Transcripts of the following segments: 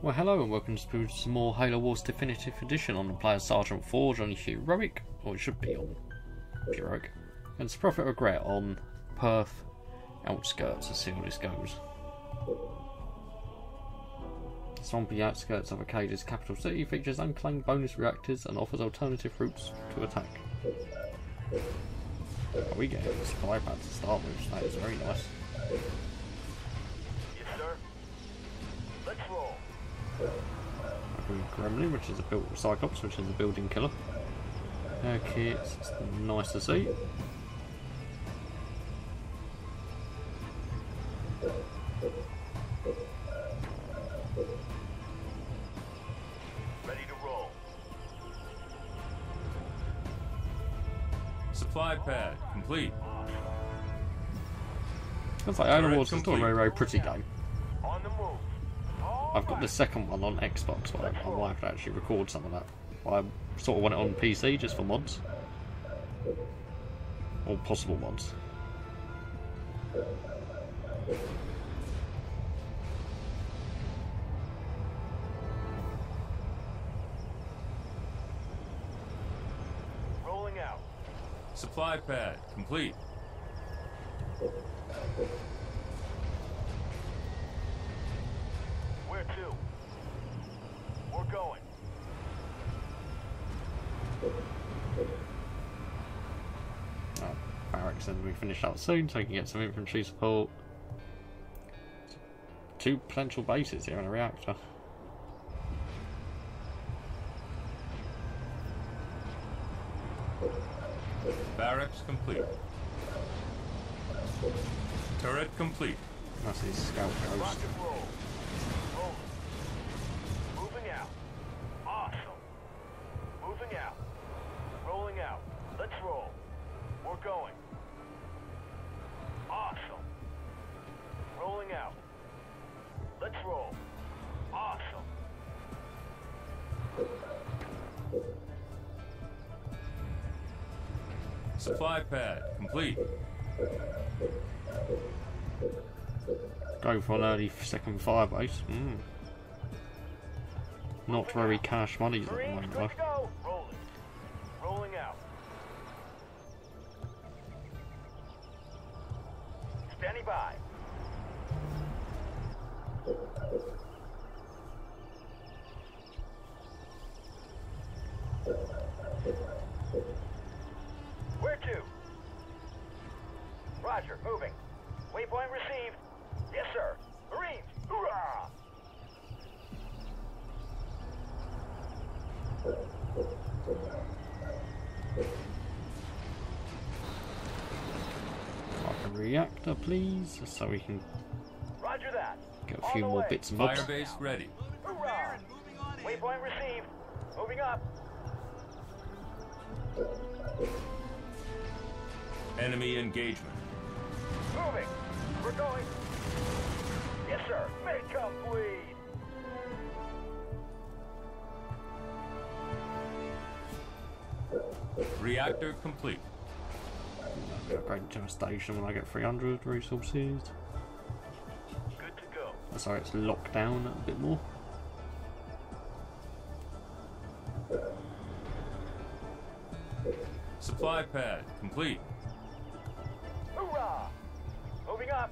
Well, hello and welcome to some more Halo Wars Definitive Edition on the player Sergeant Forge on Heroic, or it should be on Heroic, and it's Prophet of Regret on Perth Outskirts. Let's see how this goes. Swampy outskirts of Acadia's capital city features unclaimed bonus reactors and offers alternative routes to attack. We get a supply pad to start with, that is very nice. Yes, sir. Let's roll. Gremlin, which is a Cyclops, which is a building killer. Okay, it's nice to see. Ready to roll. Supply pad complete. Looks like Halo Wars is still a very, very pretty game. On the move. I've got the second one on Xbox, but I might have to actually record some of that. I sort of want it on PC just for mods. Or possible mods. Rolling out. Supply pad complete. Where to? We're going. Barracks said we finish up soon so we can get some infantry support. 2 potential bases here in a reactor. Barracks complete. Turret complete. That's his scout Rock ghost. and roll. Rolling. Moving out. Awesome. Moving out. Rolling out. Let's roll. We're going. Awesome. Rolling out. Let's roll. Awesome. Supply pad complete. Go for an early second firebase. Not very cash money at the Marines, moment, good though. to go. Rolling. Rolling out. Standing by. Where to? Roger, moving. Waypoint received. Yes, sir. Marines, hoorah! Like a reactor, please, so we can Roger that. get a On few the more way. bits and bobs. Firebase ready. Hoorah! Waypoint received. Moving up. Enemy engagement. Moving. We're going. Yes, sir. Make complete. Reactor complete. Upgrade to a station when I get 300 resources. Good to go. So it's locked down a bit more. Supply pad complete. Hoorah! Moving up.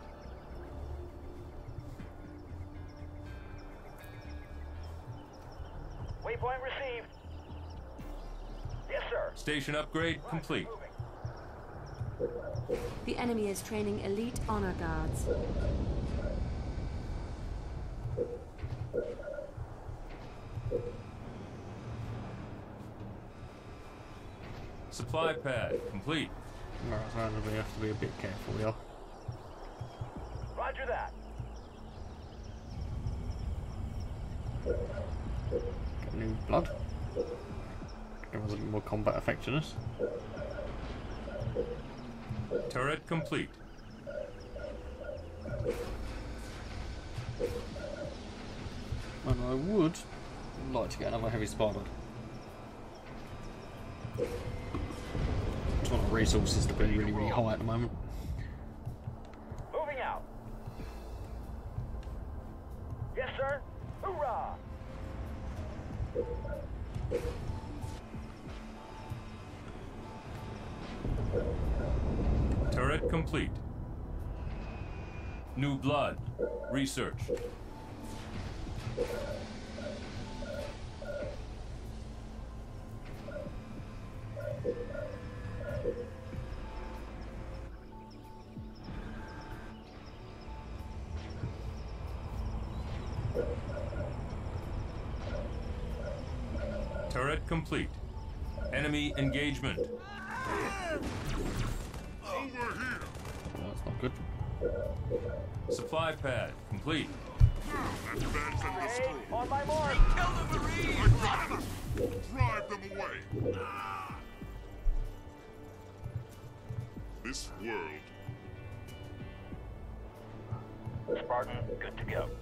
Waypoint received. Yes, sir. Station upgrade complete. Moving. The enemy is training elite honor guards. Supply pad complete. Right, so we have to be a bit careful here. Roger that. Get new blood. Give us a bit more combat effectiveness. Turret complete. And I would like to get another heavy spider. Just want our resources to be really, really high at the moment. Moving out. Yes, sir. Hoorah! Turret complete. New blood. Research. Turret complete. Enemy engagement. That's not good. Supply pad complete. Hey, on my mark! Drive them away. This world. Spartan, good to go.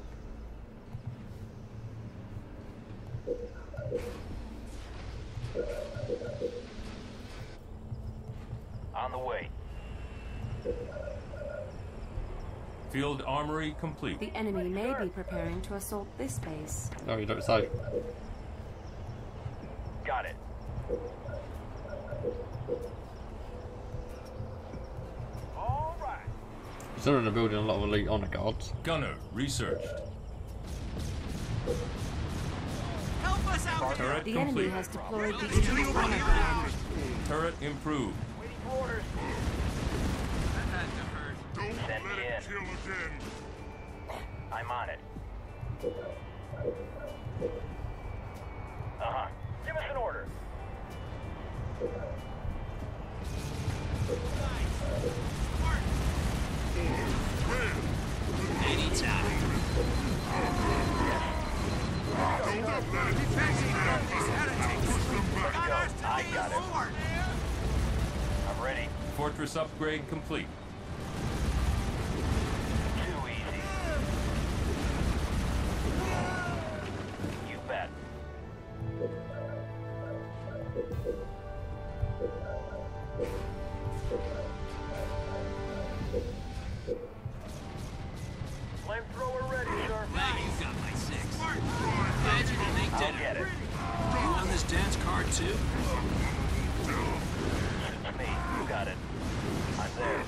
On the way. Field armory complete. The enemy may be preparing to assault this base. No, you don't say. Got it. All right. Considering they're building a lot of elite honor guards. Gunner researched. Turret The enemy complete. has deployed the elite honor guard. Turret improved. Waiting for orders. Don't Send me let it in. kill again. I'm on it. Uh-huh. Give us an order. I got it. I'm ready. Fortress upgrade complete. Too easy. You bet. Flamethrower ready, sir. Now you got my six. Glad you didn't make I'll dinner. get it. You on this dance card too? It's me. You got it. I'm there.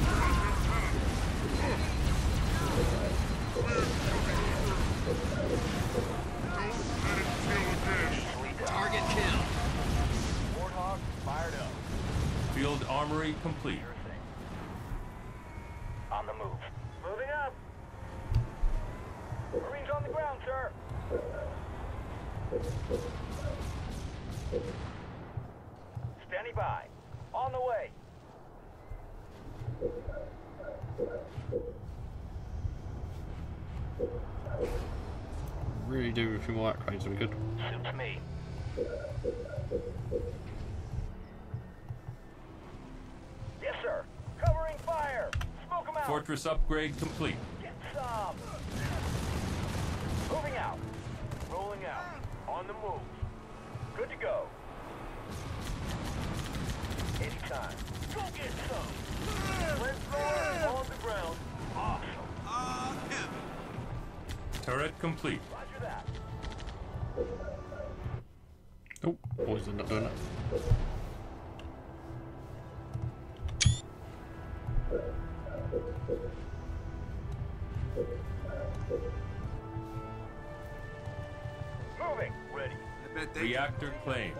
Easily done. Target kill. Warthog fired up. Field armory complete. Sure thing. On the move. Moving up. Marines on the ground, sir. Standing by. On the way. Really do a few more upgrades would be good. Suits me. Yes, sir. Covering fire. Smoke them out. Fortress upgrade complete. Get some. Moving out. Rolling out. On the move. Good to go. Anytime. Go get some. Let's throw on the ground. Awesome. Turret complete. Roger that. Oh, always end up doing it. Moving. Ready. I bet they Reactor claimed.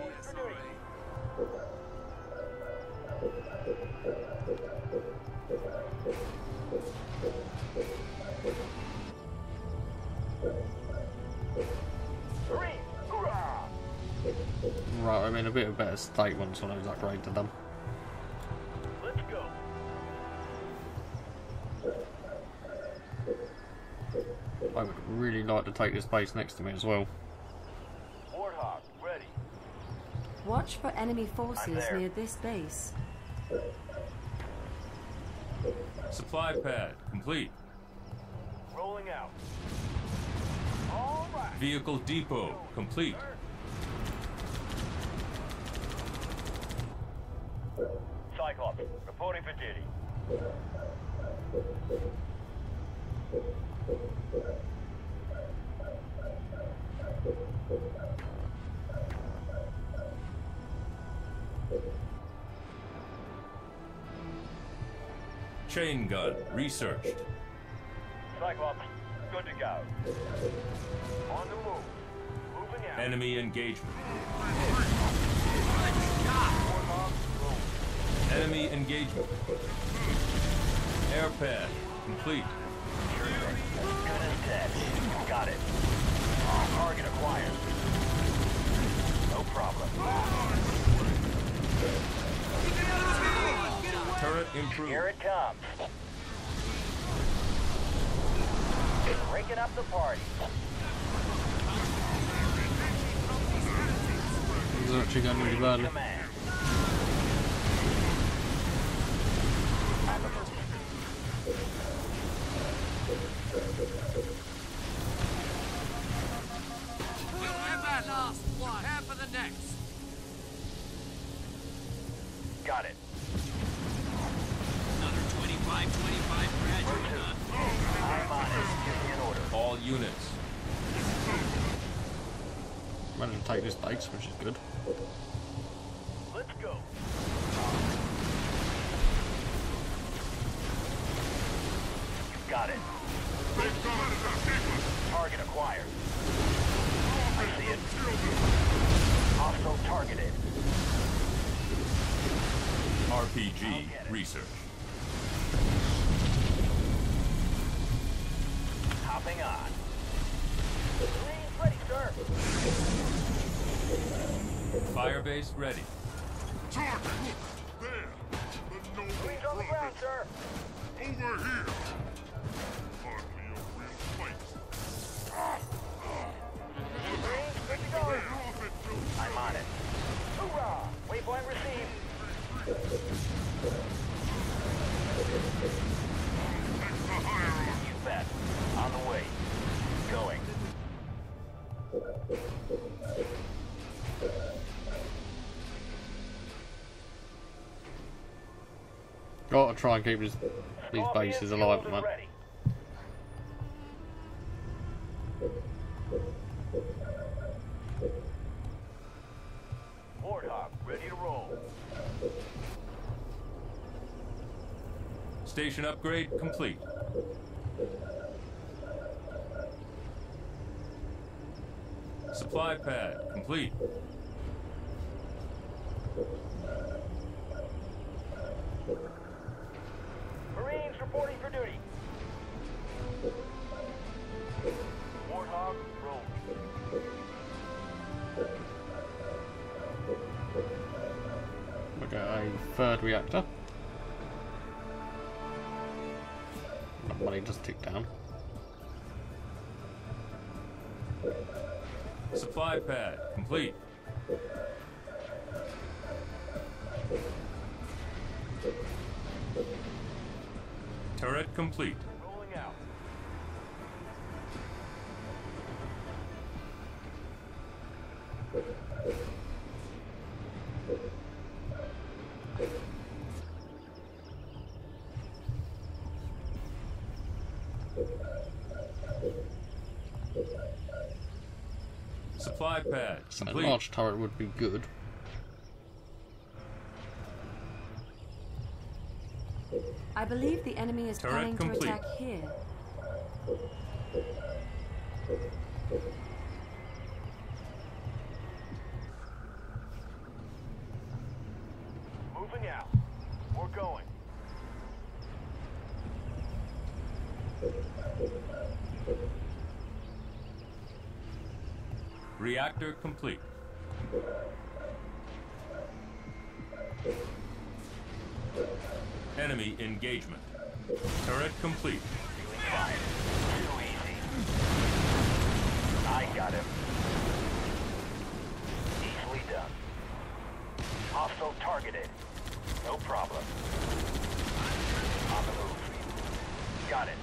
Marine. Hoorah! Right, I'm in a bit of a better state once one of those upgrades are done. Let's go. I would really like to take this base next to me as well. Warthog. Ready. Watch for enemy forces there. near this base. Supply pad complete. Rolling out. All right. Vehicle depot complete. Cyclops, reporting for duty. Chain gun researched. Cyclops, good to go. On the move. Moving out. Enemy engagement. Warthog, roll. Enemy engagement. Air pad complete. Sure thing. Good as dead. Got it. Target acquired. No problem. Turret improved. Here it comes. Breaking up the party. These are actually going really badly. Command. On the move. We'll have that last one. Half of the next. Got it. Another 25 graduate, huh? I'm on it. Give me an order. All units. Managed to take this base, which is good. Let's go. You got it. Target acquired. I see it. Hostile targeted. RPG research. Hopping on. Marines ready, sir. Firebase ready. Target, look, there. The Marines noble on the ground, brother. sir. Over here. Hardly a real fight. Marines, good to go. Get off it, Joe. I'm on it. Hoorah! Waypoint received. Extra higher on You bet. On the way. Going. Gotta try and keep these bases alive, man. Ready. Warthog, ready to roll. Station upgrade complete. Supply pad complete. Marines reporting for duty. Warthog, roll. We got a third reactor. That money just ticked down. Supply pad complete. Turret complete. Rolling out. Supply pad A complete. large turret would be good. I believe the enemy is Turret planning to complete. attack here. Moving out. We're going. Reactor complete. Enemy engagement. Turret complete. Feeling fine. Too easy. I got him. Easily done. Hostile targeted. No problem. On the move. Got it.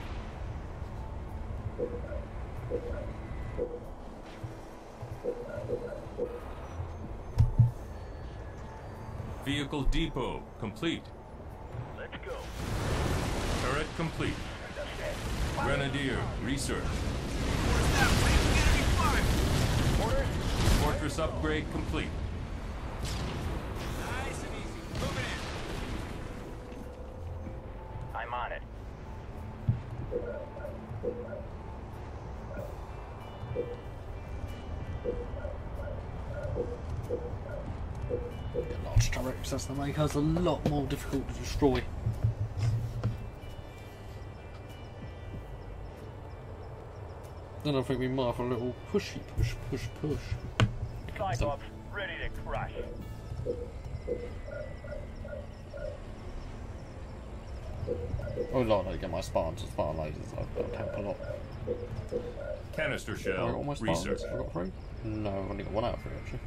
Vehicle depot complete. Let's go. Turret complete. That's it. Grenadier research. Where's that place? Enemy fire! Service upgrade complete. Nice and easy. Move it in. I'm on it. Get large turrets, that's the make us a lot more difficult to destroy. Then I think we might have a little push. Cyclops, ready to crush. Oh lord, I get my Spartan to Spartan lasers, I've got a lot. Canister Have I shell got all my Spartans? research. Have I got 3? No, I've only got 1 out of 3 actually.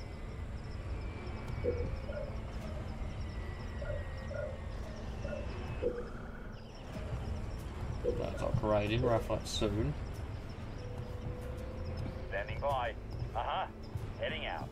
That's upgrading, we'll have that soon. Standing by. Uh-huh. Heading out.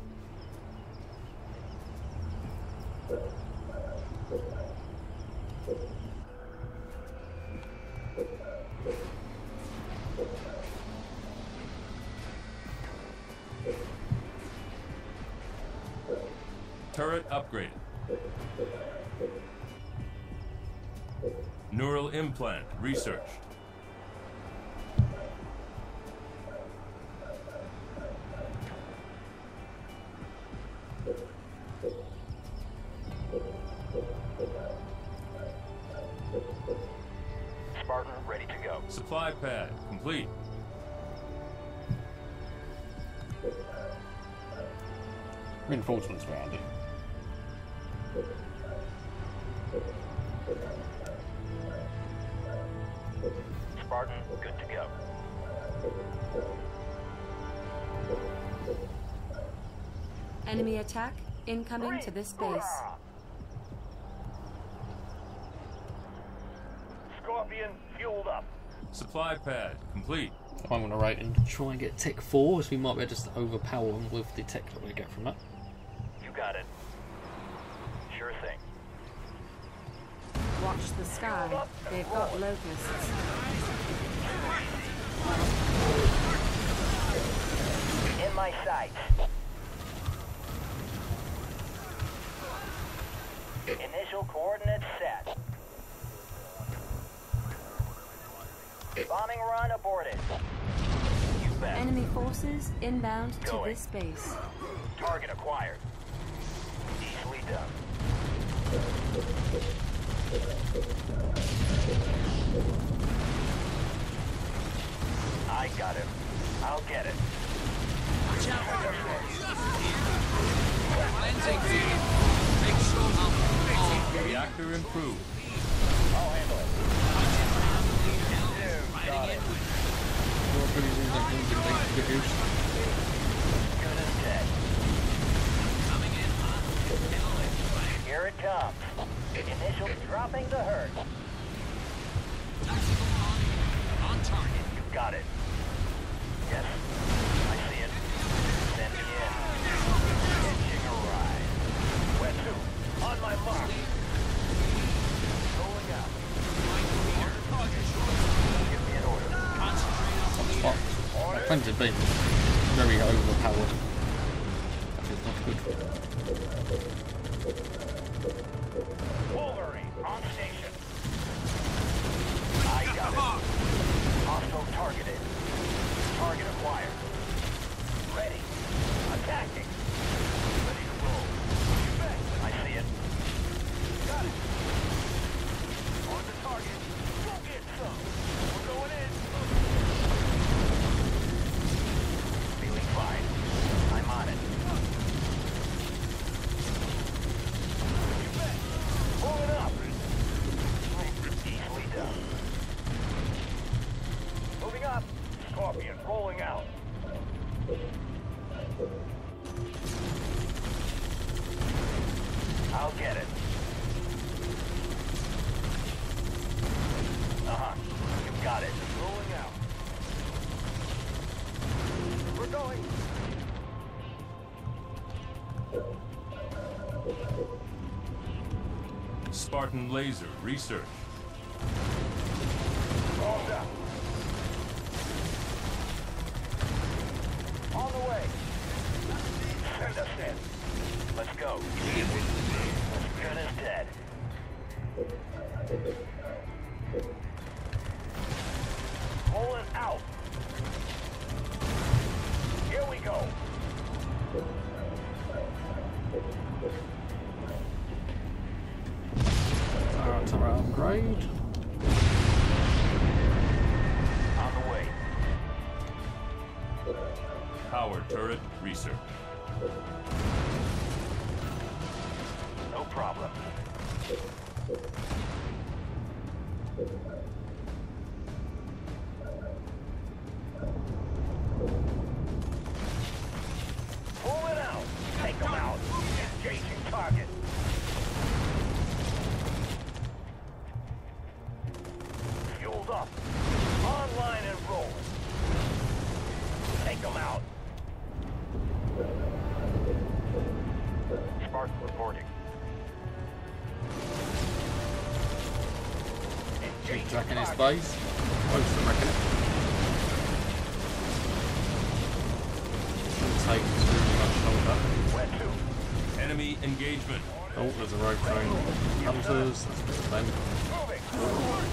Turret upgraded. Neural implant research. Spartan, ready to go. Supply pad complete. Reinforcements were handy. Spartan, good to go. Enemy attack incoming to this base. Scorpion, fueled up. Supply pad complete. I'm going to rate and try and get Tech 4, as we might be able to just overpower them with the tech that we get from that. You got it. Sure thing. Watch the sky. They've got locusts. In my sights. Initial coordinates set. Bombing run aborted. You bet. Enemy forces inbound to Going. this base. Target acquired. Easily done. I got him. I'll get it. Watch out for cleansing feed. Make sure Reactor improved. I'll handle it. Got it. Good as dead. coming in hot. Here it comes. Initial dropping the hurt. On target. You got it. Yes, I see it. Send me in. Hitching a ride. Where to? On my mark. Rolling out. Give me an order. My friends have been very overpowered. That is not good. Wolverine, on station. I got it. Hostile targeted. Target acquired. Ready. Attacking. Ready to roll. I see it. Got it. On the target. Go get some. We're going in. Feeling fine. I'm on it. You bet. Moving up. Easily done. Moving up. Scorpion rolling out. I'll get it. Uh-huh. You got it. Rolling out. We're going. Spartan laser research. All done. On the way. Send send us in. Let's go. This gun is dead. Pulling out. Here we go. Turret upgrade. On the way. Power turret research. No problem. Pull it out. Take them out. Engaging target. Fueled up. Online and rolling. Take them out. Spark reporting. Keep tracking his base. Close to wrecking it. Shouldn't take too much longer. Where to? Enemy engagement. Oh, there's a rogue train. Hunters. That's good for them. Moving.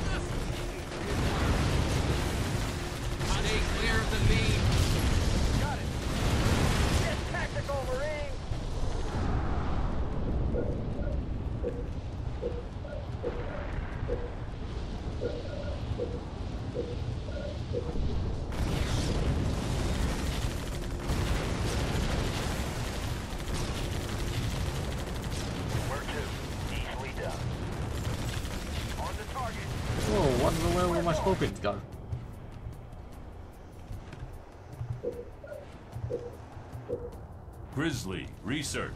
Stay clear of the lead. Got it. Get tactical, Marine. Where to? Easily done. On the target. Whoa, where will my scorpions go? Grizzly research.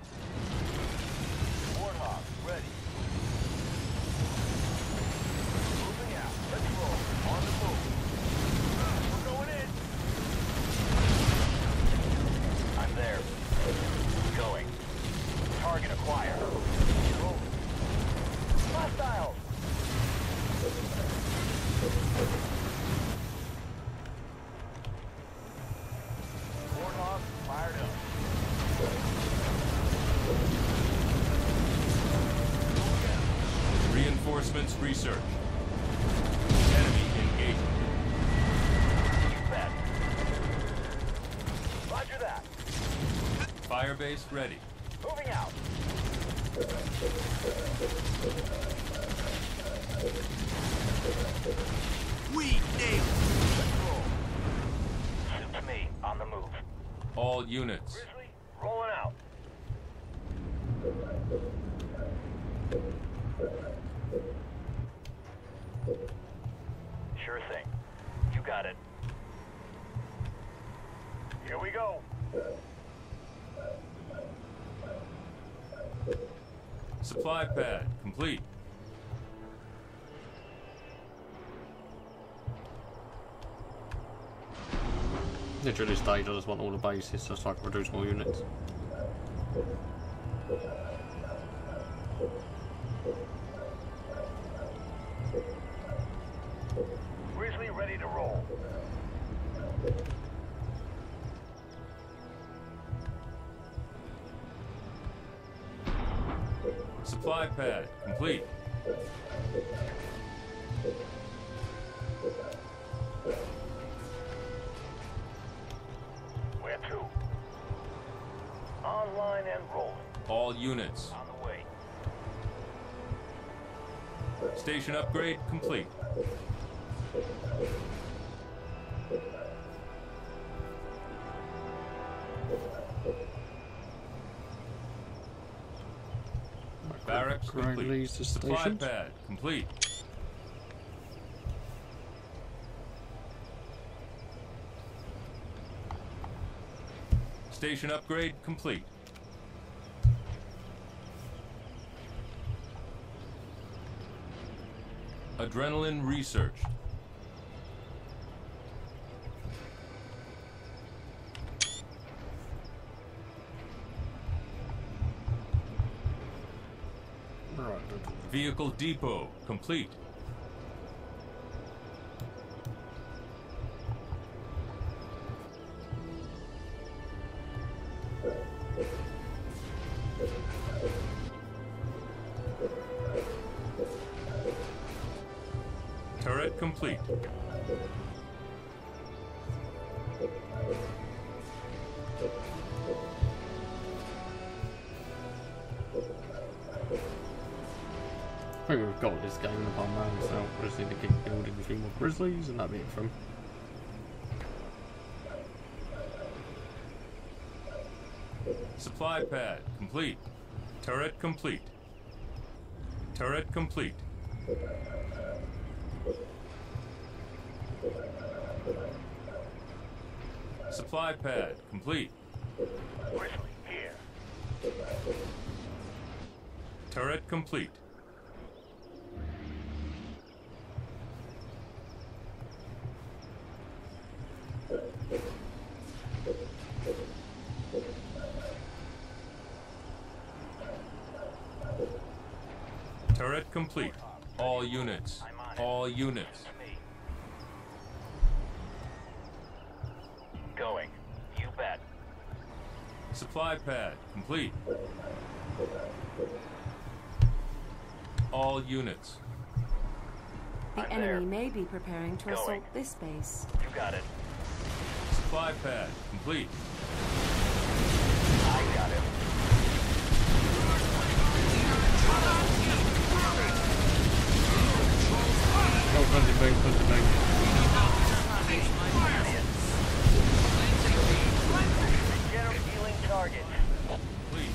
Warthog, ready. Moving out. Let's roll. On the move. We're going in. I'm there. Going. Target acquired. Rolling. Hostiles. Warthog fired up. Reinforcements research. Enemy engagement. You bet. Roger that. Firebase ready. Moving out. We nailed Let's roll. Suits me. On the move. All units. Grizzly, rolling out. Sure thing. You got it. Here we go. Supply pad complete. Literally this stage I just want all the bases so I can produce more units. Grizzly ready to roll. Supply pad complete. Where to? Online and rolling. All units. On the way. Station upgrade complete. Barracks Upgrade complete. leads to Supply stations. pad complete. Station upgrade complete. Adrenaline research. Right. Vehicle depot complete. complete. I think we've got this game in the palm round, so we just need to keep building a few more Grizzlies and that'll be it from. Supply pad complete. Turret complete. Turret complete. Supply pad complete. Grizzly, here. Turret complete. Turret complete. All units. All units. Me. Going. You bet. Supply pad complete. All units. The I'm enemy there. may be preparing to Going. assault this base. You got it. Supply pad complete. I got it. Oh, hunting bang, hunting bang. General healing target. Complete.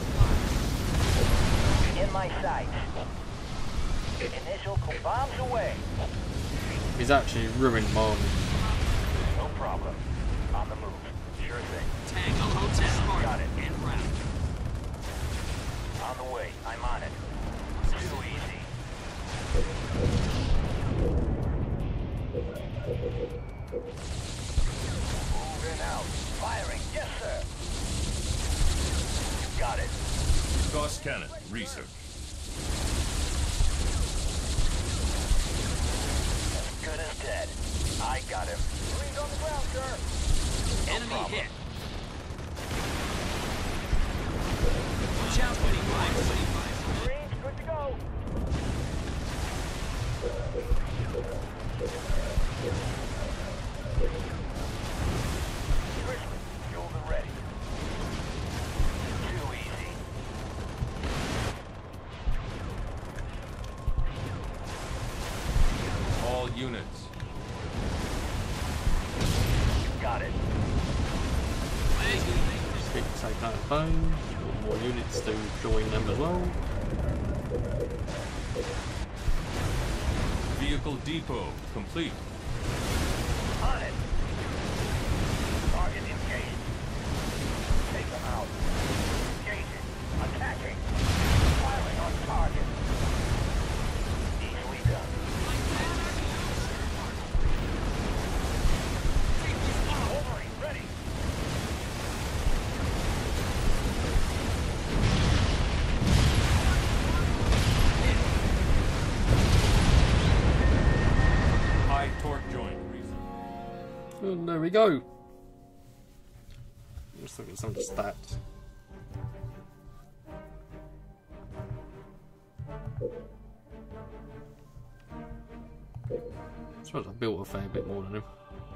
In my sight. Initial bombs away. He's actually ruined my army. No problem. On the move. Sure thing. Tango Hotel. Got it. En route. On the way. I'm on it. Too easy. Moving out. Firing. Yes, sir. You got it. Gauss cannon. Research. Good as dead. I got him. Marines on the ground, sir. Enemy problem. hit. Watch out, 25. Marines, good to go. Grizzly, fuel the ready. Too easy. All units. Got it. Keep taking out phone. More units to join them as well. Vehicle depot complete. On it. Target engaged. Take them out. Engaging. Attacking. Firing on target. Easily done. Wolverine, ready. High torque joint. Research. And there we go. Let's look at some of the stats. I suppose I built a fair bit more than him.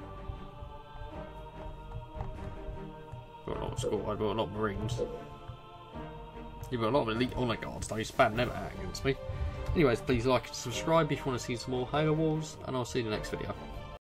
Got a lot of squad, I built a lot of marines. You've got a lot of elite honor guards though, spam them out against me. Anyways, please like and subscribe if you want to see some more Halo Wars, and I'll see you in the next video.